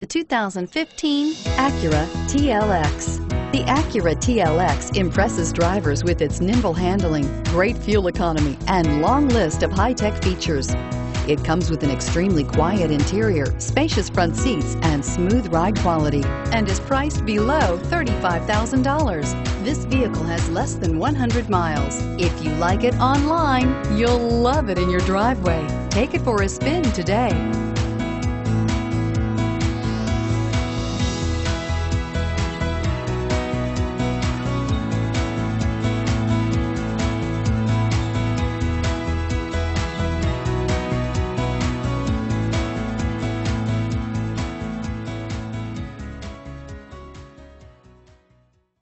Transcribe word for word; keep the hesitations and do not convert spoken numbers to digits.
The two thousand fifteen Acura T L X. The Acura T L X impresses drivers with its nimble handling, great fuel economy, and long list of high-tech features. It comes with an extremely quiet interior, spacious front seats, and smooth ride quality, and is priced below thirty-five thousand dollars. This vehicle has less than one hundred miles. If you like it online, you'll love it in your driveway. Take it for a spin today.